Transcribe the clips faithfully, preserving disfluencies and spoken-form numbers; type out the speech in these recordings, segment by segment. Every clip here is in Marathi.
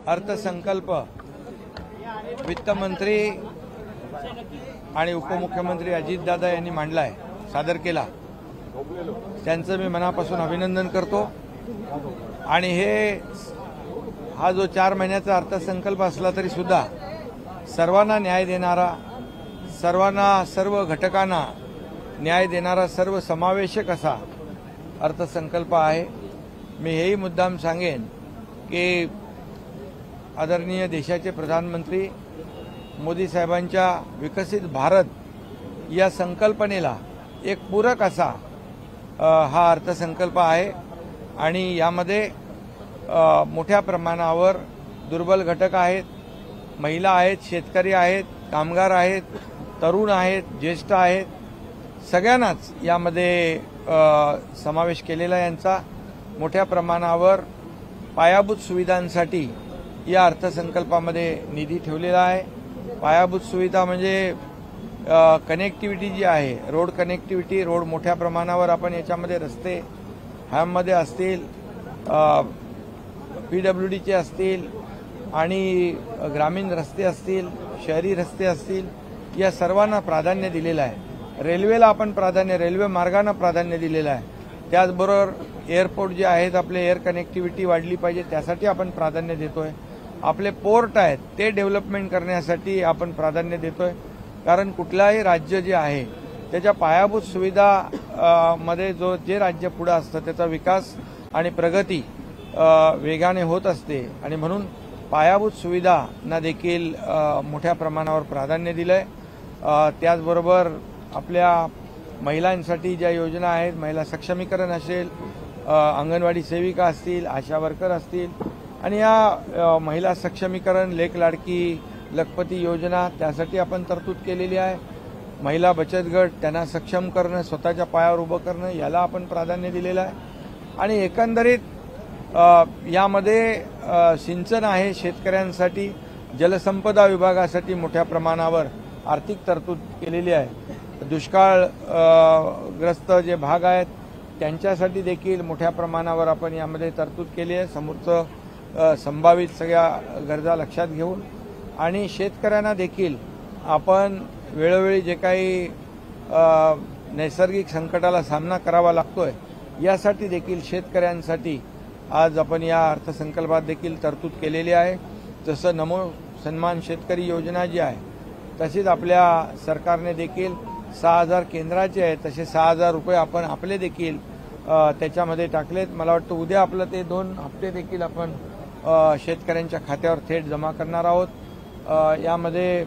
अर्थसंकल्प वित्तमंत्री आणि उपमुख्यमंत्री अजितदादा यांनी मांडलाय, सादर केला, त्यांचं मी मनापासून अभिनंदन करतो। आणि हे हा जो चार महिन्याचा अर्थसंकल्प असला तरी सुद्धा सर्वांना न्याय देणारा, सर्वांना सर्व घटकांना न्याय देणारा, सर्व समावेशक असा अर्थसंकल्प आहे। मी हेही मुद्दाम सांगेन की आदरणीय देशाचे प्रधानमंत्री मोदी साहेबांच्या विकसित भारत या संकल्पनेला एक पूरक असा हा अर्थसंकल्प आहे। आणि यामध्ये मोठ्या प्रमाणावर दुर्बल घटक आहेत, महिला आहेत, शेतकरी आहेत, कामगार आहेत, तरुण आहेत, ज्येष्ठ आहेत, सगळ्यांनाच यामध्ये समावेश केलेला यांचा मोठ्या प्रमाणावर पायाभूत सुविधांसाठी या अर्थसंकल्पामध्ये निधी ठेवलेला आहे। पायाभूत सुविधा म्हणजे कनेक्टिव्हिटी जी आहे, रोड कनेक्टिव्हिटी, रोड मोठ्या प्रमाणावर आपण याच्यामध्ये रस्ते ह्यामध्ये असतील, पीडब्ल्यूडीचे असतील आणि ग्रामीण रस्ते असतील, शहरी रस्ते असतील, या सर्वांना प्राधान्य दिलेलं आहे। रेल्वेला आपण प्राधान्य, रेल्वे मार्गांना प्राधान्य दिलेलं आहे। त्याचबरोबर एअरपोर्ट जे आहेत आपले, एअर कनेक्टिव्हिटी वाढली पाहिजे त्यासाठी आपण प्राधान्य देतोय। आपले पोर्ट आहेत ते डेव्हलपमेंट करण्यासाठी आपण प्राधान्य देतोय, कारण कुठलाही राज्य जे आहे त्याच्या पायाभूत सुविधा मध्ये जो जे राज्य पुढे असतं त्याचा विकास आणि प्रगती वेगाने होत असते। आणि म्हणून पायाभूत सुविधांना देखील मोठ्या प्रमाणावर प्राधान्य दिलंय। त्याचबरोबर आपल्या महिलांसाठी ज्या योजना आहेत, महिला सक्षमीकरण असेल, अंगणवाडी सेविका असतील, आशा वर्कर असतील, आणि या महिला सक्षमीकरण, लेक लाडकी लखपती योजना त्यासाठी आपण तरतूद केलेली आहे। महिला बचत गट त्यांना सक्षम करणं, स्वतःच्या पायावर उभं करणं, याला आपण प्राधान्य दिलेलं आहे। आणि एकंदरीत यामध्ये सिंचन आहे, शेतकऱ्यांसाठी जलसंपदा विभागासाठी मोठ्या प्रमाणावर आर्थिक तरतूद केलेली आहे। दुष्काळग्रस्त जे भाग आहेत त्यांच्यासाठी देखील मोठ्या प्रमाणावर आपण यामध्ये तरतूद केली आहे, समोरचं संभावित सगळ्या गरजा लक्षात घेऊन। आणि शेतकऱ्यांना देखील आपण वेळोवेळी जे काही नैसर्गिक संकटाला सामना करावा लागतोय यासाठी देखील शेतकऱ्यांसाठी आज आपण या अर्थसंकल्पात देखील तरतूद केलेली आहे। जसं नमो सन्मान शेतकरी योजना जी आहे तशीच आपल्या सरकारने देखील सहा हजार केंद्राचे आहेत, तसे सहा हजार रुपये आपण आपले देखील त्याच्यामध्ये टाकलेत। मला वाटतं उद्या आपलं ते दोन हप्ते देखील आपण शेतकऱ्यांच्या खात्यावर थेट जमा करणार आहोत। यामध्ये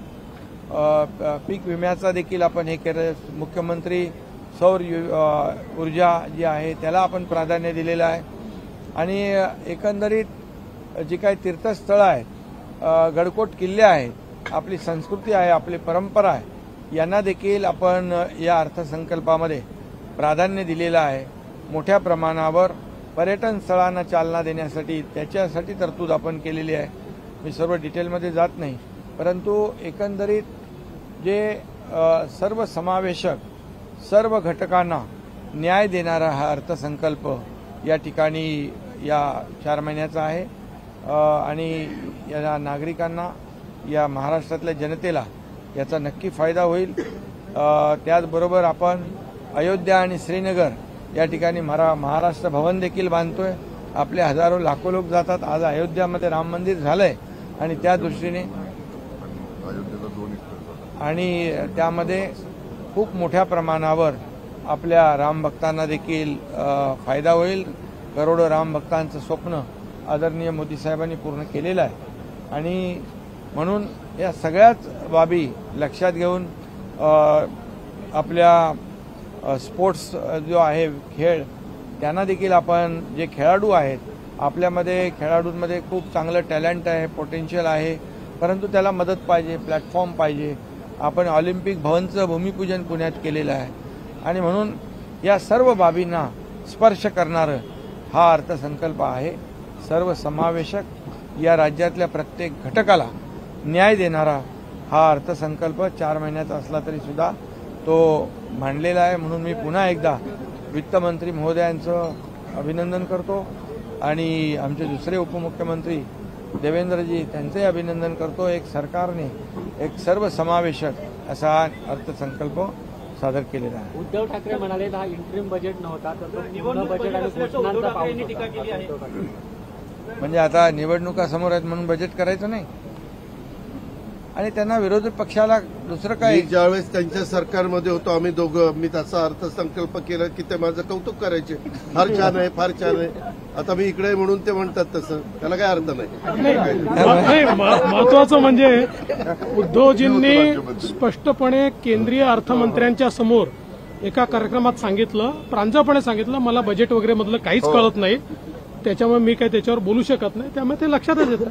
पीक विम्याचा देखील आपण हे केलं, मुख्यमंत्री सौर ऊर्जा जी आहे त्याला आपण प्राधान्य दिलेलं आहे। आणि एकंदरीत जी काही तीर्थस्थळं आहेत, गडकोट किल्ले आहेत, आपली संस्कृती आहे, आपली परंपरा आहे, यांना देखील आपण या अर्थसंकल्पामध्ये प्राधान्य दिलेलं आहे। मोठ्या प्रमाणावर पर्यटन स्थळांना चालना देण्यासाठी त्याच्यासाठी तरतूद आपण केलेली आहे। मी सर्व डिटेलमध्ये जात नाही, परंतु एकंदरीत जे सर्वसमावेशक सर्व घटकांना न्याय देणारा हा अर्थसंकल्प या ठिकाणी या चार महिन्याचा आहे। आणि या नागरिकांना, या महाराष्ट्रातल्या जनतेला याचा नक्की फायदा होईल। त्याचबरोबर आपण अयोध्या आणि श्रीनगर या ठिकाणी महाराष्ट्र भवन देखील बांधतोय। आपले हजारो लाखो लोक जातात। आज अयोध्यामध्ये राम मंदिर झालंय आणि त्या दृष्टीने आणि त्यामध्ये खूप मोठ्या प्रमाणावर आपल्या राम भक्तांना देखील फायदा होईल। करोडो राम भक्तांचं स्वप्न आदरणीय मोदी साहेबांनी पूर्ण केलेलं आहे। आणि म्हणून या सगळ्याच बाबी लक्षात घेऊन आपल्या स्पोर्ट्स जो आहे खेळ, त्यांना देखील आपण, जे खेळाडू आहेत आपल्यामध्ये, खेळाडूंमध्ये खूप चांगलं टॅलेंट आहे, पोटेन्शियल आहे, परंतु त्याला मदत पाहिजे, प्लॅटफॉर्म पाहिजे। आपण ऑलिम्पिक भवनचं भूमिपूजन पुण्यात केलेलं आहे। आणि म्हणून या सर्व बाबींना स्पर्श करणारं हा अर्थसंकल्प आहे। सर्वसमावेशक, या राज्यातल्या प्रत्येक घटकाला न्याय देणारा हा अर्थसंकल्प चार महिन्याचा असला तरी सुद्धा तो मांडलेला आहे। म्हणून मी पुन्हा एकदा वित्तमंत्री महोदयांचं अभिनंदन करतो आणि आमचे दुसरे उपमुख्यमंत्री देवेंद्रजी त्यांचंही अभिनंदन करतो. एक सरकारने एक सर्वसमावेशक असा अर्थसंकल्प सादर केलेला आहे. उद्धव ठाकरे म्हणाले हा इंटरिम बजेट नव्हता तर तो पूर्ण बजेट आणि घोषणांचा पाऊस होता. म्हणजे आता निवडणुका समोर आहेत म्हणून बजेट करायचं नाही आणि त्यांना विरोधी पक्षाला दुसरं काय. ज्यावेळेस त्यांच्या सरकारमध्ये होतो आम्ही दोघं, मी तसा अर्थसंकल्प केला की ते माझं कौतुक करायचे, फार छान आहे फार छान आहे. आता मी इकडे म्हणून ते म्हणतात तसं, त्याला काय अर्थ नाही. महत्वाचं म्हणजे उद्धवजींनी स्पष्टपणे केंद्रीय अर्थमंत्र्यांच्या समोर एका कार्यक्रमात सांगितलं, प्रांजळपणे सांगितलं, मला बजेट वगैरे मधलं काहीच कळत नाही, त्याच्यामुळे मी काही त्याच्यावर बोलू शकत नाही. त्यामुळे ते लक्षातच येतं.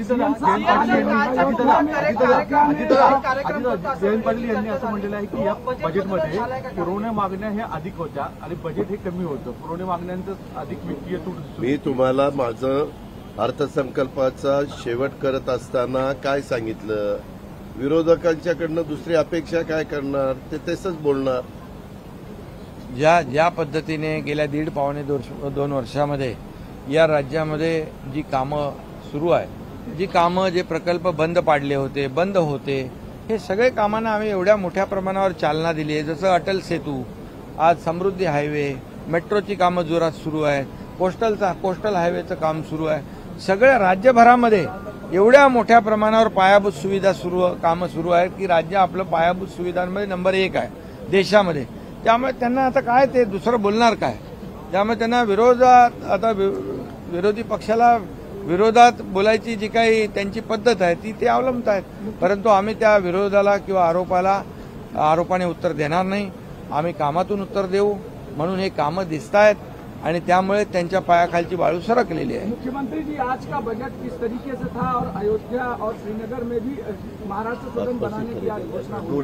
जयंत पाटील यांनी असं म्हटलेलं आहे की या बजेटमध्ये पुरवण्या मागण्या ह्या अधिक होत्या आणि बजेट हे कमी होतं, पुरवण्या मागण्यांचं अधिक वित्तीय तूट. मी तुम्हाला माझं अर्थसंकल्पाचा शेवट करत असताना काय सांगितलं, विरोधकांच्याकडनं दुसरी अपेक्षा काय करणार ते तसंच बोलणार. ज्या ज्या पद्धतीने गेल्या दीड पावणे दोन वर्षामध्ये या राज्यामध्ये जी कामं सुरू आहे, जी कामं जे प्रकल्प बंद पाडले होते, बंद होते, हे सगळे कामांना आम्ही एवढ्या मोठ्या प्रमाणावर चालना दिली आहे. जसं अटल सेतू, आज समृद्धी हायवे, मेट्रोची कामं जोरात सुरू आहे, कोस्टलचा कोस्टल हायवेचं काम सुरू आहे. सगळ्या राज्यभरामध्ये एवढ्या मोठ्या प्रमाणावर पायाभूत सुविधा सुरू कामं सुरू आहेत की राज्य आपलं पायाभूत सुविधांमध्ये नंबर एक आहे देशामध्ये. त्यामुळे त्यांना आता काय ते दुसरं बोलणार काय. त्यामुळे त्यांना विरोधात आता विरोधी पक्षाला विरोधात बोलायची जी काही त्यांची पद्धत आहे ती ते अवलंबत आहेत. परंतु आम्ही त्या विरोधाला किंवा आरोपाला आरोपाने उत्तर देणार नाही. आम्ही कामातून उत्तर देऊ. म्हणून हे कामं दिसत आहेत आणि त्यामुळे त्यांच्या पायाखालची वाळू सरकलेली आहे. मुख्यमंत्री जी आज का बजट किस तरीके से था और अयोध्या और श्रीनगर में भी महाराष्ट्र सदन बनाने की आज घोषणा हुई,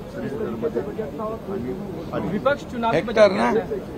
विपक्ष चुनाव हेक्टर ना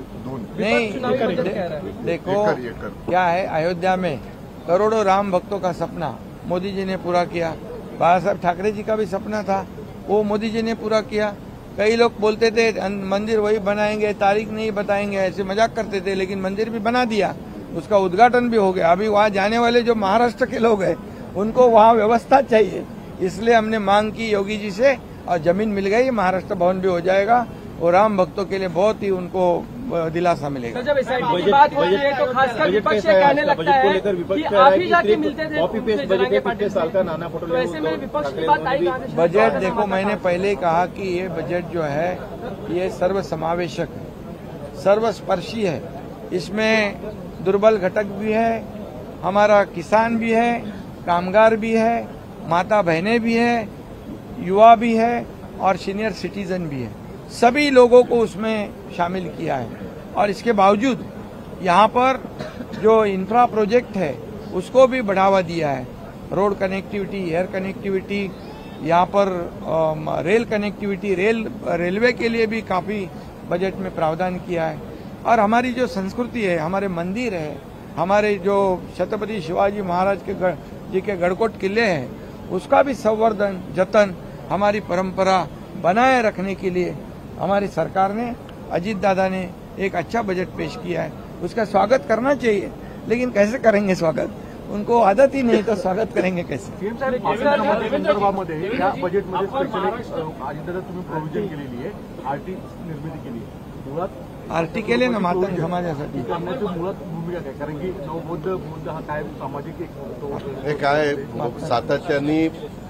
नहीं देखो क्या है, अयोध्या में करोड़ों राम भक्तों का सपना मोदी जी ने पूरा किया. बाला साहब ठाकरे जी का भी सपना था, वो मोदी जी ने पूरा किया. कई लोग बोलते थे मंदिर वही बनाएंगे, तारीख नहीं बताएंगे, ऐसे मजाक करते थे, लेकिन मंदिर भी बना दिया, उसका उद्घाटन भी हो गया. अभी वहाँ जाने वाले जो महाराष्ट्र के लोग हैं उनको वहाँ व्यवस्था चाहिए, इसलिए हमने मांग की योगी जी से और जमीन मिल गई, महाराष्ट्र भवन भी हो जाएगा और राम भक्तों के लिए बहुत ही उनको दिलासा मिलेगा. जब एसआईटी की बात होती है तो खासकर विपक्ष कहने लगता है कि आप ही जाके मिलते थे कॉपी पेस्ट बजट साल का नाना फोटो, तो ऐसे में विपक्ष की बात आई. बजट देखो, मैंने पहले ही कहा कि ये बजट जो है ये सर्वसमावेशक है, सर्वस्पर्शी है. इसमें दुर्बल घटक भी है, हमारा किसान भी है, कामगार भी है, माता बहनें भी है, युवा भी है और सीनियर सिटीजन भी है. सभी लोगों को उसमें शामिल किया है. और इसके बावजूद यहाँ पर जो इंफ्रा प्रोजेक्ट है उसको भी बढ़ावा दिया है. रोड कनेक्टिविटी, एयर कनेक्टिविटी, यहाँ पर आ, रेल कनेक्टिविटी, रेल रेलवे के लिए भी काफ़ी बजट में प्रावधान किया है. और हमारी जो संस्कृति है, हमारे मंदिर है, हमारे जो छत्रपति शिवाजी महाराज के गढ़ जी के गढ़कोट किले हैं, उसका भी संवर्धन जतन, हमारी परंपरा बनाए रखने के लिए हमारी सरकार ने, अजीत दादा ने एक अच्छा बजट पेश किया है. उसका स्वागत करना चाहिए, लेकिन कैसे करेंगे स्वागत, उनको आदत ही नहीं, तो स्वागत करेंगे कैसे. संदर्भामध्ये या बजेटमध्ये स्पेशली अजितदादा तुम्ही प्रोव्हिजन केलेली आहे, आरटी निर्मिती केली आहे. मुळात आरटी केले ना मातंग समाजासाठी. करण्याची मुळात भूमिका काय, कारण की नवबौद्ध बौद्ध हा काय सामाजिक एक हे काय सातत्याने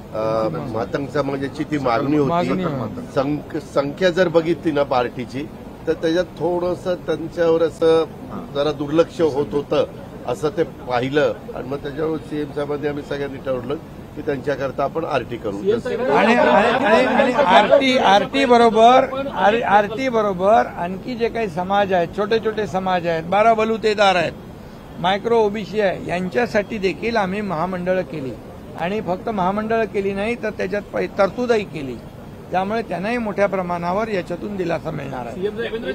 मातंग समाजाची ती मागणी होती. संख्या जर बघितली ना पार्टीची तर त्याच्यात थोडंसं त्यांच्यावर असं जरा दुर्लक्ष होत होतं असं ते पाहिलं आणि मग त्याच्यावर सीएमच्यामध्ये आम्ही सगळ्यांनी ठरवलं की त्यांच्याकरता आपण आरटी करू. आणि आणि आरटी आरटी बरोबर आरटी बरोबर आणखी जे काही समाज आहेत, छोटे छोटे समाज आहेत, बारा बलुतेदार आहेत, मायक्रो ओबीसी आहे, यांच्यासाठी देखील आम्ही महामंडळं केली. आणि फक्त महामंडळं केली नाही तर त्याच्यात तरतूदही केली. त्यामुळे त्यांनाही मोठ्या प्रमाणावर याच्यातून दिलासा मिळणार आहे.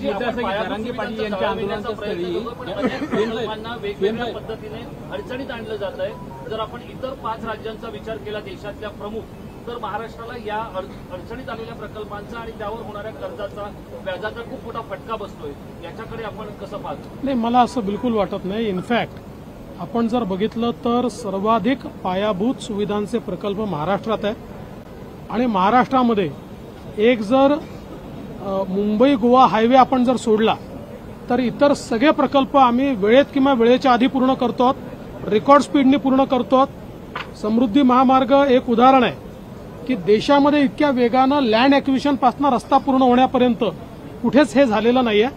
वेगवेगळ्या पद्धतीने अडचणीत आणलं जात आहे. जर आपण इतर पाच राज्यांचा विचार केला देशातल्या प्रमुख, तर महाराष्ट्राला या अडचणीत आलेल्या प्रकल्पांचा आणि त्यावर होणाऱ्या कर्जाचा व्याजाचा खूप मोठा फटका बसतोय. याच्याकडे आपण कसं पाहतो? नाही, मला असं बिलकुल वाटत नाही. इनफॅक्ट आपण जर बघितलं तर सर्वाधिक पायाभूत सुविधांचे प्रकल्प महाराष्ट्रात आहेत आणि महाराष्ट्रामध्ये एक जर अ, मुंबई गोवा हायवे आपण जर सोडला तर इतर सगळे प्रकल्प आम्ही वेळेत किंवा वेळेच्या आधी पूर्ण करतो, रेकॉर्ड स्पीडने पूर्ण करतो. समृद्धी महामार्ग एक उदाहरण आहे की देशामध्ये इतक्या वेगानं लँड ॲक्विजिशन पासून रस्ता पूर्ण होण्यापर्यंत कुठेच हे झालेलं नाहीये.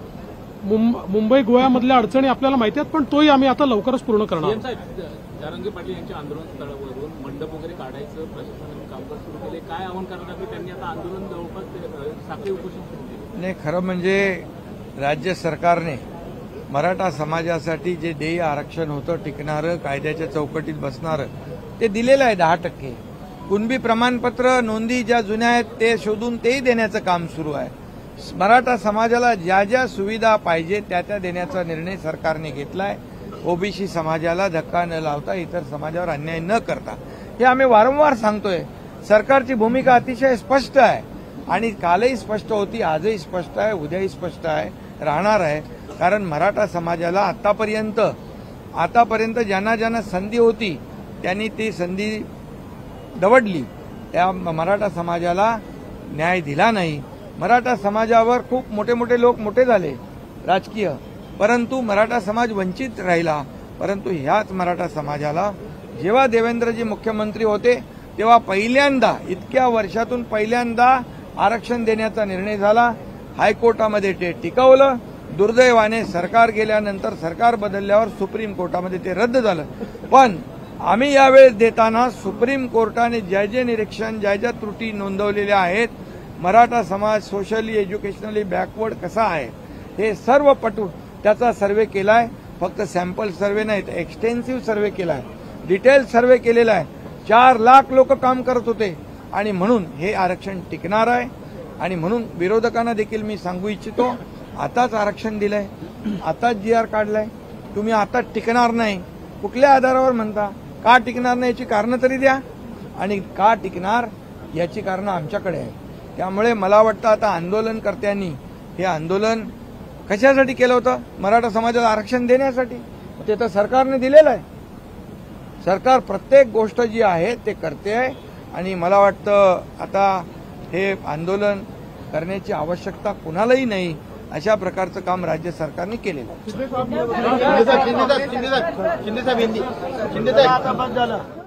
मुंबई गोव्यामधल्या अडचणी आपल्याला माहिती आहेत, पण तोही आम्ही आता लवकरच पूर्ण करणार आहोत. जरांगे पाटील यांच्या आंदोलन स्थळावरून मंडप वगैरे काढायचं प्रशासनाने कामकाज सुरू केले, काय आव्हान करणार की त्यांनी आता आंदोलन जवळपास साखळी उपोषण सुरू केले? नाही, खरं म्हणजे राज्य सरकारने मराठा समाजासाठी जे देय आरक्षण होतं टिकणारं, कायद्याच्या चौकटीत बसणारं, ते दिलेलं आहे दहा टक्के. कुणबी प्रमाणपत्र नोंदी ज्या जुन्या आहेत ते शोधून तेही देण्याचं काम सुरू आहे. मराठा समाजाला ज्या ज्या सुविधा पाहिजे त्या त्या देण्याचा निर्णय सरकारने घेतलाय. ओबीसी समाजाला धक्का न लावता, इतर समाजावर अन्याय न करता, हे आम्ही वारंवार सांगतोय. सरकारची भूमिका अतिशय स्पष्ट आहे आणि कालही स्पष्ट होती, आजही स्पष्ट आहे, उद्याही स्पष्ट आहे, राहणार आहे. कारण मराठा समाजाला आतापर्यंत आतापर्यंत ज्यांना ज्यांना संधी होती त्यांनी ती संधी दवडली. त्या मराठा समाजाला न्याय दिला नाही. मराठा समाजावर खूप मोठे मोठे लोक मोठे झाले राजकीय, परंतु मराठा समाज वंचित राहिला. परंतु ह्याच मराठा समाजाला जेव्हा देवेंद्रजी मुख्यमंत्री होते तेव्हा पहिल्यांदा, इतक्या वर्षातून पहिल्यांदा आरक्षण देण्याचा निर्णय झाला. हायकोर्टामध्ये ते टिकवलं. दुर्दैवाने सरकार गेल्यानंतर, सरकार बदलल्यावर सुप्रीम कोर्टामध्ये ते रद्द झालं. पण आम्ही यावेळेस देताना सुप्रीम कोर्टाने ज्या जे निरीक्षण, ज्या ज्या त्रुटी नोंदवलेल्या आहेत, मराठा समाज सोशली एज्युकेशनली बॅकवर्ड कसा आहे हे सर्व पटून त्याचा सर्वे केलाय. फक्त सॅम्पल सर्वे नाही तर एक्सटेन्सिव्ह सर्वे केलाय, डिटेल सर्वे केलेला आहे. चार लाख लोक काम करत होते आणि म्हणून हे आरक्षण टिकणार आहे. आणि म्हणून विरोधकांना देखील मी सांगू इच्छितो, आताच आरक्षण दिलंय, आताच जी आर काढलाय, तुम्ही आता टिकणार नाही. कुठल्या आधारावर म्हणता? का टिकणार नाही याची कारणं तरी द्या, आणि का टिकणार याची कारणं आमच्याकडे आहे. त्यामुळे मला वाटतं आता आंदोलनकर्त्यांनी हे आंदोलन कशासाठी केलं होतं? मराठा समाजाला आरक्षण देण्यासाठी. ते तर सरकारने दिलेलं आहे. सरकार प्रत्येक गोष्ट जी आहे ते करते आहे आणि मला वाटतं आता हे आंदोलन करण्याची आवश्यकता कुणालाही नाही. अशा प्रकारचं काम राज्य सरकारने केलेलं आहे. शिंदे साहेब, शिंदे साहेब, शिंदे साहेब, शिंदे साहेब,